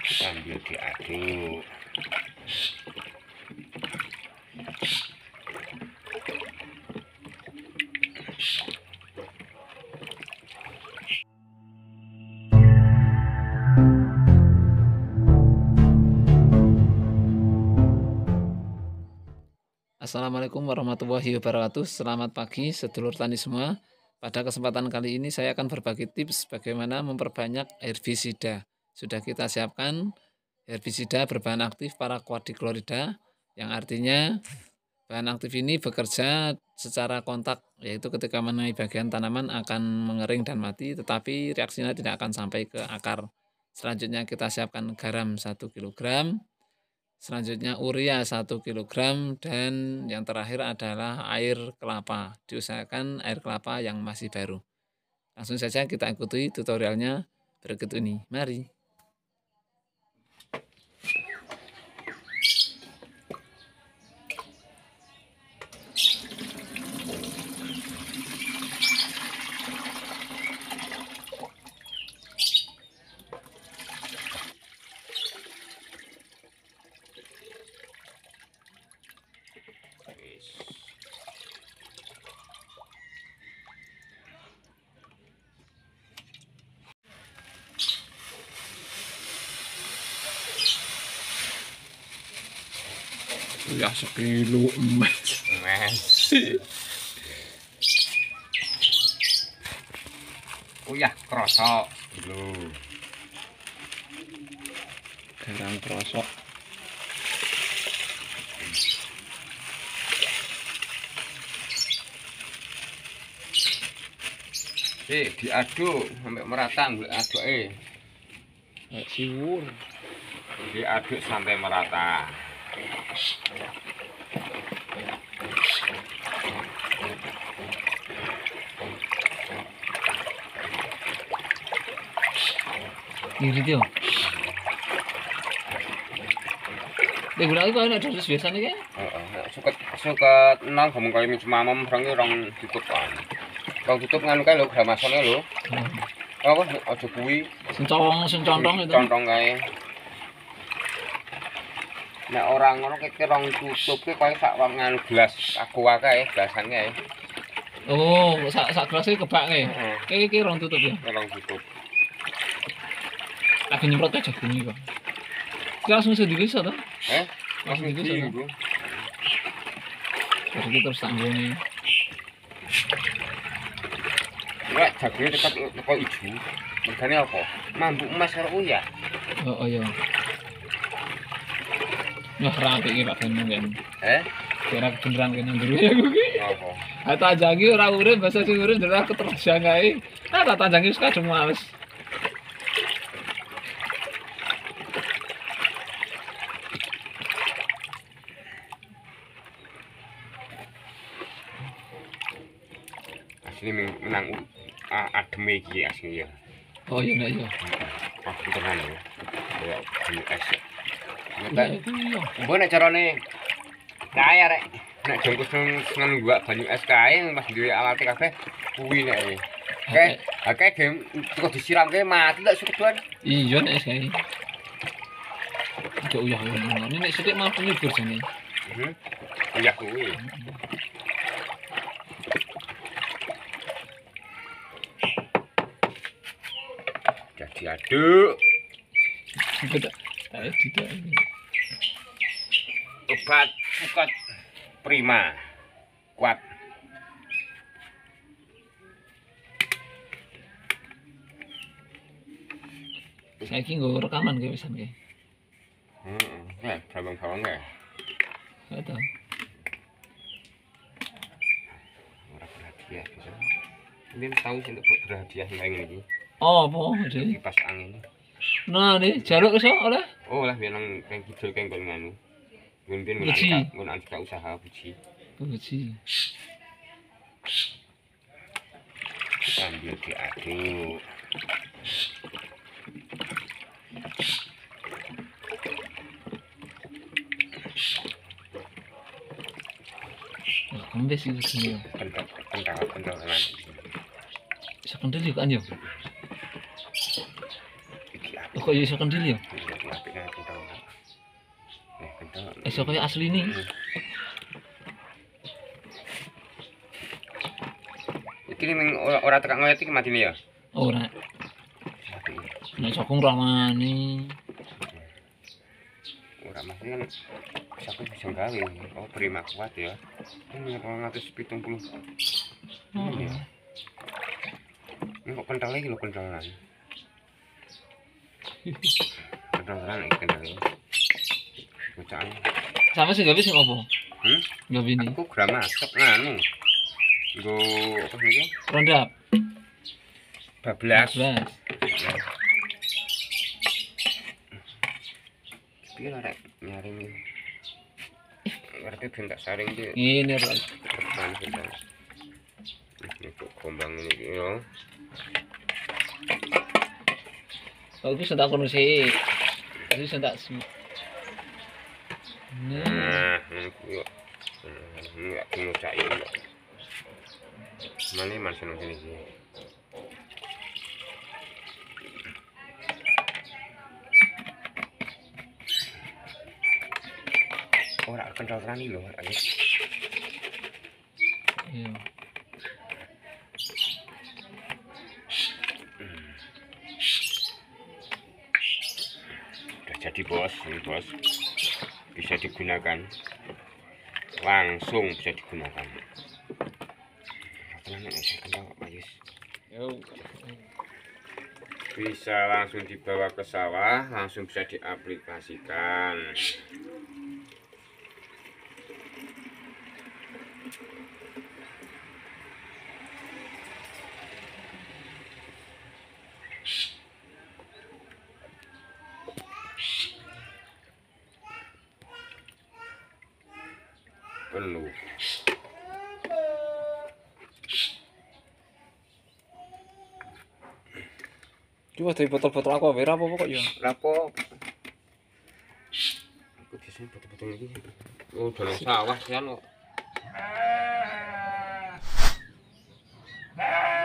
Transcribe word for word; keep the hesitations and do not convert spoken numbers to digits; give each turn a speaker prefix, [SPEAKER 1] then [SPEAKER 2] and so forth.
[SPEAKER 1] sambil diaduk.
[SPEAKER 2] Assalamualaikum warahmatullahi wabarakatuh. Selamat pagi sedulur tani semua. Pada kesempatan kali ini saya akan berbagi tips bagaimana memperbanyak herbisida. Sudah kita siapkan herbisida berbahan aktif paraquat-dichlorida, yang artinya bahan aktif ini bekerja secara kontak, yaitu ketika mengenai bagian tanaman akan mengering dan mati, tetapi reaksinya tidak akan sampai ke akar. Selanjutnya kita siapkan garam satu kilogram. Selanjutnya urea satu kilogram, dan yang terakhir adalah air kelapa. Diusahakan air kelapa yang masih baru. Langsung saja kita ikuti tutorialnya berikut ini. Mari.
[SPEAKER 3] Ya sekilo emas.
[SPEAKER 1] Mas. Uyah krosok dulu.
[SPEAKER 3] Garang krosok.
[SPEAKER 1] Eh, diaduk sampai merata, nggak aduk eh.
[SPEAKER 3] Kayak siwur.
[SPEAKER 1] Diaduk sampai merata.
[SPEAKER 2] Ini dia. Dia gula itu ada terus biasa nih kan?
[SPEAKER 1] Suket suket nang kamu kali macam mamam rangi rong tutup kan. Rong tutup nganu kae lho gramasone lho. Apa aja kuwi.
[SPEAKER 2] Sencong, sencontong itu.
[SPEAKER 1] Contong kae. Nek orang ngono kek rong tutup ki koyo sak nganu gelas aqua kae, gelasan kae.
[SPEAKER 2] Oh, sak sak gelas iki kebak kae. Kayak iki rong tutup ya.
[SPEAKER 1] Rong tutup.
[SPEAKER 2] Lagi nyemprot aja bunyi kok. Langsung sedikit toh?
[SPEAKER 1] Eh,
[SPEAKER 2] Langsung
[SPEAKER 1] langsung
[SPEAKER 2] gitu
[SPEAKER 1] di
[SPEAKER 2] sana.
[SPEAKER 1] iku.
[SPEAKER 2] Terus kita terus tanggungnya.
[SPEAKER 1] Nek jagone tetep kok ijo. Mergane apa? Mambuk emas karo uyah.
[SPEAKER 2] Oh, oh iya. Wah, rapi iki Pak Beno kan.
[SPEAKER 1] Eh?
[SPEAKER 2] Kira beneran kene nduru ya kuwi.
[SPEAKER 1] Apa?
[SPEAKER 2] Ah tanjangi ora urip, bahasa sing urip ndelok keterjang kae. Ah tak tanjangi wis kadung males.
[SPEAKER 1] Asli menang adem iki asli ya.
[SPEAKER 2] Oh iya nek iya.
[SPEAKER 1] Aku tenan lho. Ya banyu es.
[SPEAKER 2] Iya
[SPEAKER 1] Nek
[SPEAKER 2] itu iya.
[SPEAKER 1] mbok nek carane kae arek nek jongkos nang gua banyu es kae pas duwe alate kabeh kuwi nek. Oke, oke game kok disiramke mati lek sukeduan.
[SPEAKER 2] Iya nek kae. Oke uyah ngono. Ini nek sithik mau nyubur jane.
[SPEAKER 1] Heeh. Iya kuwi. Jadi aduk.
[SPEAKER 2] Kita ayo tidak.
[SPEAKER 1] Obat suket prima kuat.
[SPEAKER 2] Saiki nggo rekaman ge pisan ge.
[SPEAKER 1] Heeh, nah, bawang-bawang ya.
[SPEAKER 2] Enggak tahu.
[SPEAKER 1] Ora berhadiah bisa. Ini tahu sih untuk berhadiah yang ini.
[SPEAKER 2] Oh, apa iki?
[SPEAKER 1] Kipas angin.
[SPEAKER 2] Nah, nih jaluk iso oleh.
[SPEAKER 1] Oh lah biar nang kang kidul kang nggon nganu. Nggon pian
[SPEAKER 2] Buji.
[SPEAKER 1] nggon antika usaha buji.
[SPEAKER 2] Buji.
[SPEAKER 1] Sambil diaduk.
[SPEAKER 2] Wah, kembes iki sini.
[SPEAKER 1] Kental kental kental kan.
[SPEAKER 2] Iso kendel yo kan yo.
[SPEAKER 1] Iki
[SPEAKER 2] Oh, kok iso kendel yo?
[SPEAKER 1] apik nek kental. Eh kental.
[SPEAKER 2] Iso kaya asli nih.
[SPEAKER 1] Iki ning ora ora tekak ngoyot iki matine ya.
[SPEAKER 2] Ora. Nek sokong ramane.
[SPEAKER 1] Ora mesti kan siapa bisa gawe. Oh prima kuat ya. Ini delapan ratus tujuh puluh. Ini ya. Ini kok kental lagi lo kentalan. Kentalan iki kental. Bocah.
[SPEAKER 2] Sama sih gak bisa ngopo.
[SPEAKER 1] Hmm?
[SPEAKER 2] Gak bini.
[SPEAKER 1] Aku gram masuk nganu. Nggo apa iki?
[SPEAKER 2] Rondap.
[SPEAKER 1] bablas.
[SPEAKER 2] Bablas.
[SPEAKER 1] Piye lah rek nyaring iki. Ngerti ben tak saring iki.
[SPEAKER 2] Ini Rol.
[SPEAKER 1] Tekan kita. Ini kok gombang ini yo.
[SPEAKER 2] Kalau bisa tak kono sih. Bisa tak sih.
[SPEAKER 1] Nah, ini yo. Enggak ngucak ini. Mane mas nang sini sih. Ora kental rani lho, ayo.
[SPEAKER 2] Iya.
[SPEAKER 1] Udah jadi bos, ini bos. Bisa digunakan. Langsung bisa digunakan. Bisa langsung dibawa ke sawah, langsung bisa diaplikasikan. Penuh.
[SPEAKER 2] Coba dari botol-botol aqua vera apa kok ya?
[SPEAKER 1] Lapo? Aku biasanya botol-botol ini. Oh, dalam sawah kan kok.